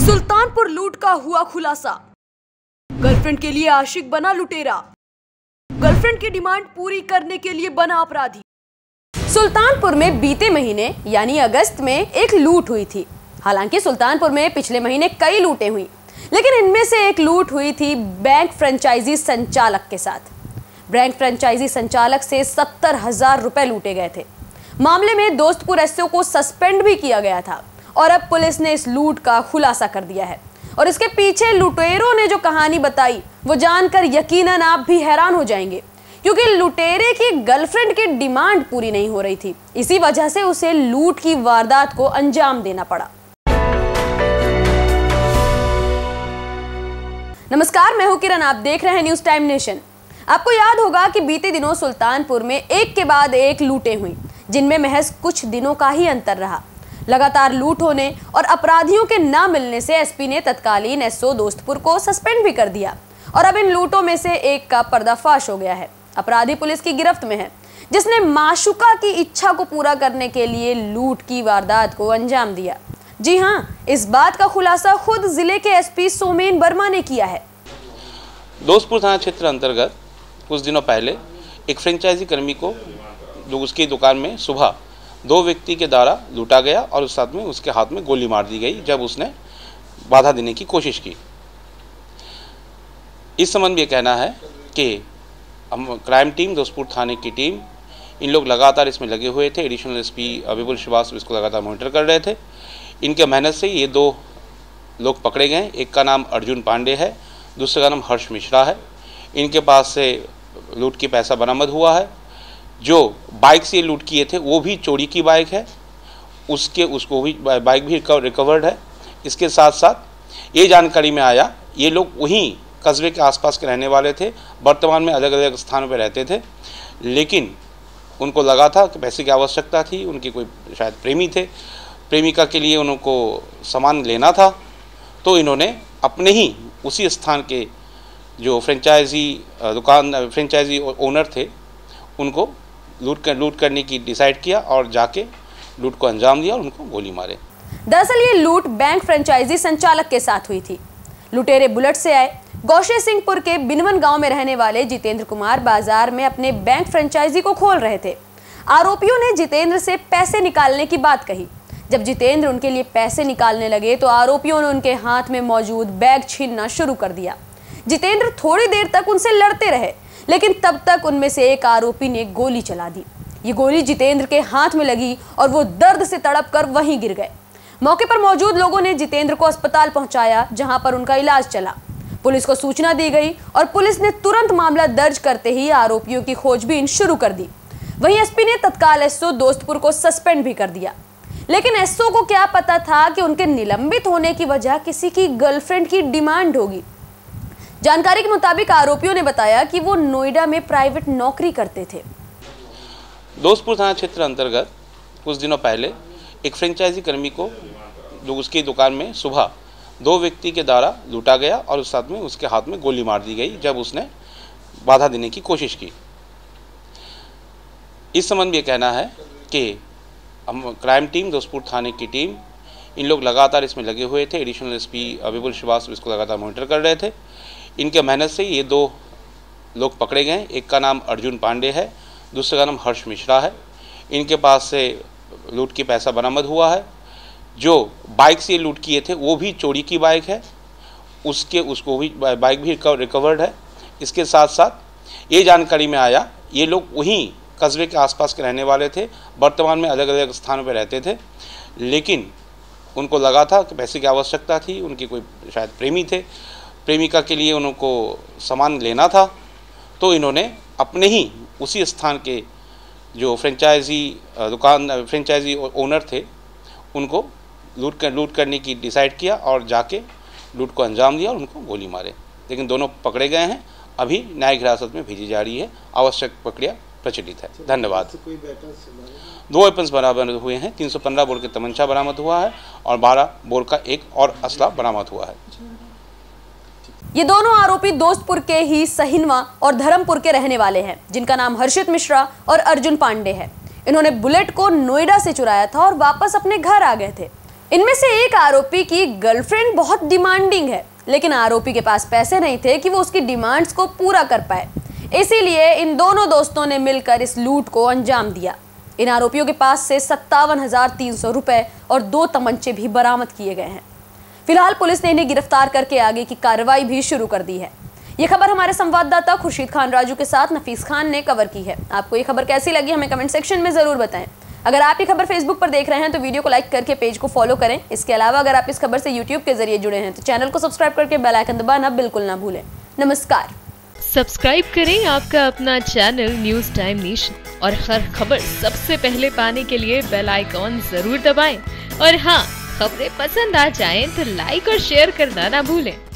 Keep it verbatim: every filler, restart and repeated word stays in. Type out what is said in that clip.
सुल्तानपुर लूट का हुआ खुलासा। गर्लफ्रेंड के लिए आशिक बना लुटेरा, गर्लफ्रेंड की डिमांड पूरी करने के लिए बना अपराधी। सुल्तानपुर में बीते महीने यानी अगस्त में एक लूट हुई थी। हालांकि सुल्तानपुर में पिछले महीने कई लूटें हुई, लेकिन इनमें से एक लूट हुई थी बैंक फ्रेंचाइजी संचालक के साथ। बैंक फ्रेंचाइजी संचालक से सत्तर हजार रुपए लूटे गए थे। मामले में दोस्तपुर एसओ को सस्पेंड भी किया गया था और अब पुलिस ने इस लूट का खुलासा कर दिया है। और इसके पीछे लुटेरों ने जो कहानी बताई वो जानकर यकीनन आप भी हैरान हो जाएंगे, क्योंकि लुटेरे की गर्लफ्रेंड की डिमांड पूरी नहीं हो रही थी। इसी वजह से उसे लूट की वारदात को अंजाम देना पड़ा। नमस्कार, मैं हूं किरण, आप देख रहे हैं न्यूज टाइम नेशन। आपको याद होगा कि बीते दिनों सुल्तानपुर में एक के बाद एक लूटें हुई, जिनमें महज कुछ दिनों का ही अंतर रहा। लगातार लूट होने और अपराधियों के न मिलने से एसपी ने तत्कालीन एसओ दोस्तपुर को सस्पेंड भी कर दिया और अब इन लूटों में से एक का पर्दाफाश हो गया है। अपराधी पुलिस की गिरफ्त में है, जिसने माशुका की इच्छा को पूरा करने के लिए लूट की वारदात को अंजाम दिया। जी हाँ, इस बात का खुलासा खुद जिले के एसपी सोमेन वर्मा ने किया है। दोस्तपुर थाना क्षेत्र अंतर्गत कुछ दिनों पहले एक फ्रेंचाइजी कर्मी को जो उसकी दुकान में सुबह दो व्यक्ति के द्वारा लूटा गया और उस साथ में उसके हाथ में गोली मार दी गई जब उसने बाधा देने की कोशिश की। इस संबंध में ये कहना है कि हम क्राइम टीम, दोस्तपुर थाने की टीम, इन लोग लगातार इसमें लगे हुए थे। एडिशनल एसपी विपुल श्रीवास्तव इसको लगातार मॉनिटर कर रहे थे। इनके मेहनत से ये दो लोग पकड़े गए। एक का नाम अर्जुन पांडे है, दूसरे का नाम हर्ष मिश्रा है। इनके पास से लूट की पैसा बरामद हुआ है। जो बाइक से लूट किए थे वो भी चोरी की बाइक है, उसके उसको भी बाइक भी रिकवर्ड है। इसके साथ साथ ये जानकारी में आया ये लोग वहीं कस्बे के आसपास के रहने वाले थे। वर्तमान में अलग अलग स्थानों पर रहते थे, लेकिन उनको लगा था कि पैसे की आवश्यकता थी। उनकी कोई शायद प्रेमी थे, प्रेमिका के लिए उनको सामान लेना था, तो इन्होंने अपने ही उसी स्थान के जो फ्रेंचाइजी दुकान फ्रेंचाइजी ओनर थे उनको लूट कर लूट करने की डिसाइड किया और जाके लूट को अंजाम दिया और उनको गोली मारे। दरअसल ये लूट बैंक फ्रेंचाइजी संचालक के साथ हुई थी। लुटेरे बुलेट से आए। गौशे सिंहपुर के बिनवन गांव में रहने वाले जितेंद्र कुमार बाजार में अपने बैंक फ्रेंचाइजी को खोल रहे थे। आरोपियों ने जितेंद्र से पैसे निकालने की बात कही। जब जितेंद्र उनके लिए पैसे निकालने लगे तो आरोपियों ने उनके हाथ में मौजूद बैग छीनना शुरू कर दिया। जितेंद्र थोड़ी देर तक उनसे लड़ते रहे, लेकिन तब तक उनमें से एक आरोपी ने गोली चला दी। ये गोली जितेंद्र के हाथ में लगी और वो दर्द से तड़प कर वहीं गिर गए। मौके पर मौजूद लोगों ने जितेंद्र को अस्पताल पहुंचाया, जहां पर उनका इलाज चला। पुलिस को सूचना दी गई और पुलिस ने तुरंत मामला दर्ज करते ही आरोपियों की खोजबीन शुरू कर दी। वहीं एसपी ने तत्काल एसओ दोस्तपुर को सस्पेंड भी कर दिया। लेकिन एसओ को क्या पता था कि उनके निलंबित होने की वजह किसी की गर्लफ्रेंड की डिमांड होगी। जानकारी के मुताबिक आरोपियों ने बताया कि वो नोएडा में प्राइवेट नौकरी करते थे। दोस्तपुर थाना क्षेत्र अंतर्गत कुछ दिनों पहले एक फ्रेंचाइजी कर्मी को जो उसकी दुकान में सुबह दो व्यक्ति के द्वारा लूटा गया और उस साथ में उसके हाथ में गोली मार दी गई जब उसने बाधा देने की कोशिश की। इस संबंध में ये कहना है कि हम क्राइम टीम, दोस्तपुर थाने की टीम, इन लोग लगातार इसमें लगे हुए थे। एडिशनल एसपी विपुल श्रीवास्तव इसको लगातार मॉनिटर कर रहे थे। इनके मेहनत से ये दो लोग पकड़े गए। एक का नाम अर्जुन पांडे है, दूसरे का नाम हर्ष मिश्रा है। इनके पास से लूट की पैसा बरामद हुआ है। जो बाइक से लूट किए थे वो भी चोरी की बाइक है, उसके उसको भी बाइक भी रिकवर्ड है। इसके साथ साथ ये जानकारी में आया ये लोग वहीं कस्बे के आसपास के रहने वाले थे। वर्तमान में अलग अलग स्थानों पर रहते थे, लेकिन उनको लगा था कि पैसे की आवश्यकता थी। उनकी कोई शायद प्रेमी थे, प्रेमिका के लिए उनको सामान लेना था, तो इन्होंने अपने ही उसी स्थान के जो फ्रेंचाइजी दुकान फ्रेंचाइजी ओनर थे उनको लूट कर लूट करने की डिसाइड किया और जाके लूट को अंजाम दिया और उनको गोली मारे। लेकिन दोनों पकड़े गए हैं। अभी न्यायिक हिरासत में भेजी जा रही है। आवश्यक प्रक्रिया प्रचलित है। धन्यवाद। दो वेपन्स बरामद हुए हैं। तीन सौ पंद्रह बोर के तमंचा बरामद हुआ है और बारह बोर का एक और असला बरामद हुआ है। ये दोनों आरोपी दोस्तपुर के ही सहिनवा और धर्मपुर के रहने वाले हैं, जिनका नाम हर्षित मिश्रा और अर्जुन पांडे है। इन्होंने बुलेट को नोएडा से चुराया था और वापस अपने घर आ गए थे। इनमें से एक आरोपी की गर्लफ्रेंड बहुत डिमांडिंग है, लेकिन आरोपी के पास पैसे नहीं थे कि वो उसकी डिमांड्स को पूरा कर पाए। इसीलिए इन दोनों दोस्तों ने मिलकर इस लूट को अंजाम दिया। इन आरोपियों के पास से सत्तावन हजार तीन सौ रुपए और दो तमंचे भी बरामद किए गए हैं। फिलहाल पुलिस ने इन्हें गिरफ्तार करके आगे की कार्रवाई भी शुरू कर दी है। ये खबर हमारे संवाददाता खुर्शीद खान राजू के साथ नफीस खान ने कवर की है। आपको ये खबर कैसी लगी हमें कमेंट सेक्शन में जरूर बताएं। अगर आप ये खबर फेसबुक पर देख रहे हैं तो वीडियो को लाइक करके पेज को फॉलो करें। इसके अलावा अगर आप इस खबर से यूट्यूब के जरिए जुड़े हैं तो चैनल को सब्सक्राइब करके बेल आइकन दबाना बिल्कुल ना भूलें। नमस्कार। सब्सक्राइब करें आपका अपना चैनल न्यूज टाइम नेशन और हर खबर सबसे पहले पाने के लिए बेल आइकॉन जरूर दबाएं। और हाँ, खबरें पसंद आ जाएं तो लाइक और शेयर करना ना भूलें।